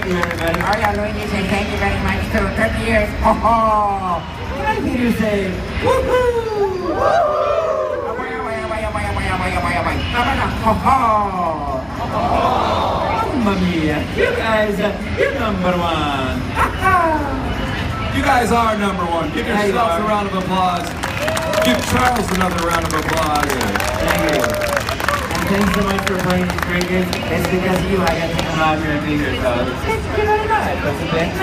you, everybody. Oh, yeah, Luigi, say thank you very much too. 30 years. Oh, Can I hear you say, woohoo! Mamma mia, you guys, you're number one. You guys are number one. Give yourselves a round of applause. Give Charles another round of applause. Thank you. And thanks so much for playing these great games. It's because of you I got to come out here and be here, so it's very nice. That's a big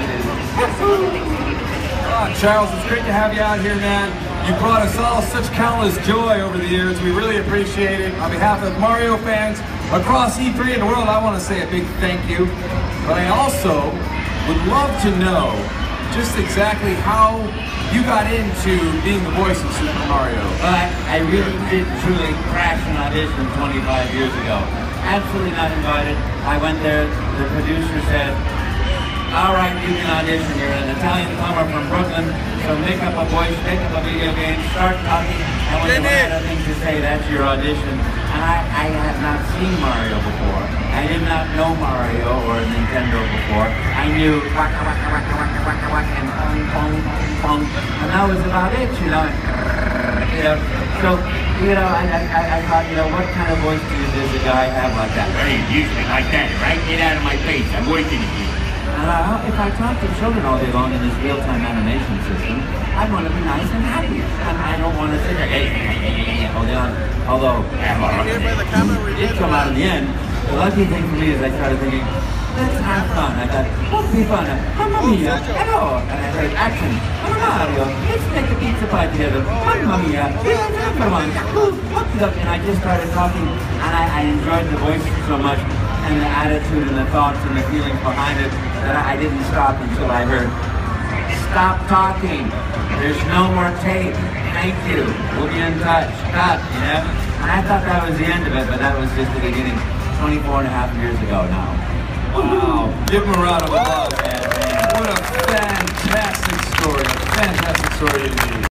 Charles, it's great to have you out here, man. You brought us all such countless joy over the years. We really appreciate it. On behalf of Mario fans across E3 and the world, I want to say a big thank you. But I also would love to know just exactly how you got into being the voice of Super Mario. Well, I really did truly crash an audition 25 years ago. Absolutely not invited. I went there, the producer said, all right, you can audition. You're an Italian plumber from Brooklyn, so make up a voice, make up a video game, start talking, and when you run out of things to say, that's your audition. And I had not seen Mario before. I did not know Mario or Nintendo before. I knew waka waka waka waka waka waka and pong pong pong, and that was about it, you know. So, I thought, what kind of voice does a guy have like that? Hey, usually like that, right? Get out of my face. I'm working here. If I talk to children all day long in this real-time animation system, I want to be nice and happy. And I don't want to sit there, hey, hold on. Although, it did come out in the end. The lucky thing for me is I started thinking, let's have fun. I thought, what's be fun? Mamma mia, hello. And I heard action. Mario, let's make a pizza pie together. Mamma mia, here's number one. And I just started talking, and I enjoyed the voice so much, and the attitude and the thoughts and the feelings behind it, that I didn't stop until I heard, stop talking. There's no more tape. Thank you. We'll be in touch. Cut, And I thought that was the end of it, but that was just the beginning. 24 and a half years ago now. Wow. Give him a round of applause. What a fantastic story. A fantastic story indeed.